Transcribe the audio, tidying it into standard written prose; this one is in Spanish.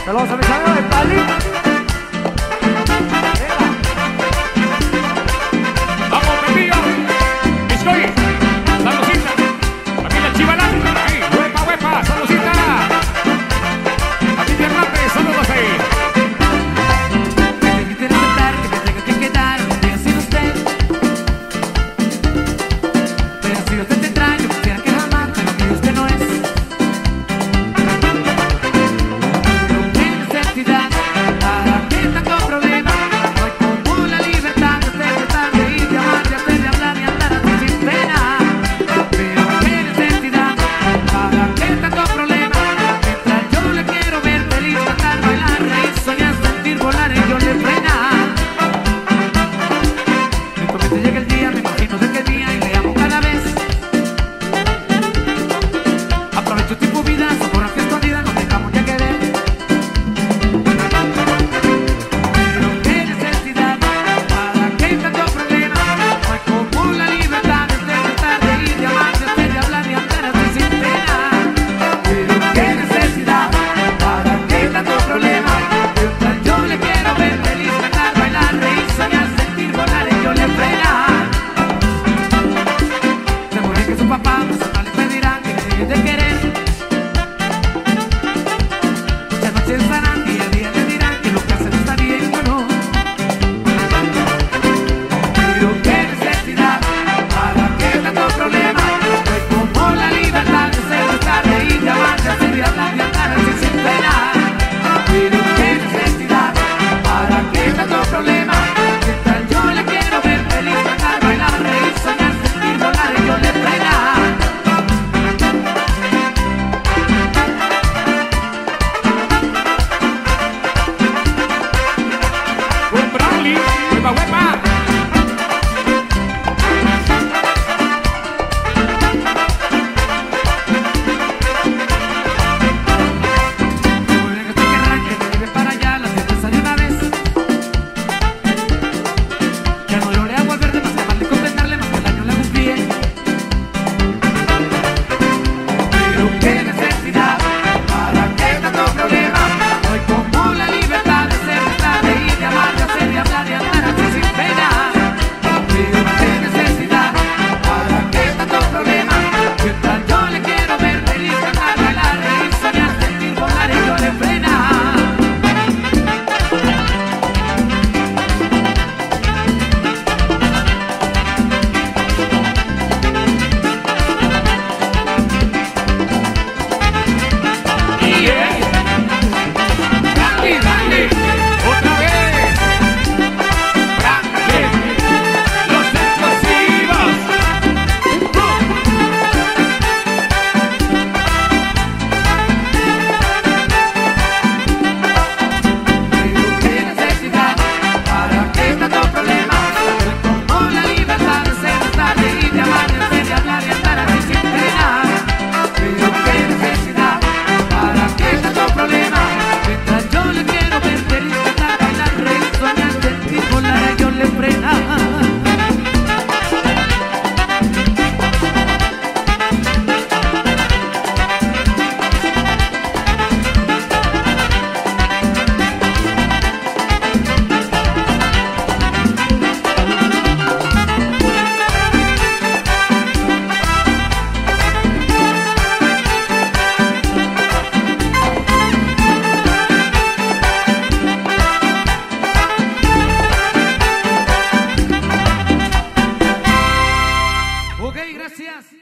Saludos a mis amigos de Pali. Vamos, Pepillo. Biscoy. Saludcita. Aquí la Chivalán. Ahí, huepa, huepa. Saludcita. Aquí te Hernández. Saludos ahí. Me inviten a cantar, que me tenga que quedar un día sin usted. Pero si usted te extraño, quisiera que jamás me lo que usted no es. Pero qué necesidad, para qué tanto problema. No hay como la libertad de usted tratar de ir, de amar, de hacer, de hablar y andar así sin pena. Pero qué necesidad, para qué tanto problema. Mientras yo le quiero ver feliz, cantar, bailar, reír, soñar, sentir, volar y yo le frena. Me promete llega el día, me imagino de que es mía y le amo cada vez. Aprovecho tiempo, vida, fotografía escondida, nos dejamos ya querer. Pero qué necesidad, para qué tanto problema. No hay como la libertad de usted tratar de ir, de amar, de hacer, de hablar y andar así sin pena. Pero qué necesidad, para qué tanto problema. Mientras yo le quiero ver feliz, cantar, bailar, reír, soñar, sentir, volar y yo le frena. Seguro que su papá, pues no le pedirán que le deje de querer. Muchas noches estarán, día a día le dirán que lo que hacen está bien o no. Pero qué necesidad, para qué tanto problema. No hay como la libertad de ser, de estar, de ir, de amar, de hacer, de hablar, de andar así sin pena. Pero qué necesidad, para qué tanto problema. Mientras yo le quiero ver feliz, cantar, bailar, reír, soñar, sentir, volar y yo le frena. Un Bradley. Huepa, huepa. Muy bien que usted querrá que me lleve para allá la cerveza de una vez. Ya no lo le hago al verde más que amarle y contentarle, más que el año le hago un pie. Pero qué necesidad, para qué tanto problema. No hay como la libertad de ser, de estar, de ir, de amar, de hacer, de hablar y andar así sin pena. Pero qué necesidad, para qué tanto problema. Mientras yo le quiero ver feliz, cantar, bailar, reír, soñar, sentir, volar y yo le frena. Y Bradley, Bradley. Otra vez. Bradley. Los explosivos. Pero qué necesidad, para qué tanto problema. No como la libertad de ser, de estar, de ir, de amar, de hacer, de hablar y andar así sin pena. Pero qué necesidad, para qué tanto problema. Mientras yo le quiero ver feliz, cantar, bailar, reír, soñar, sentir, volar y yo le frena. Ok, gracias.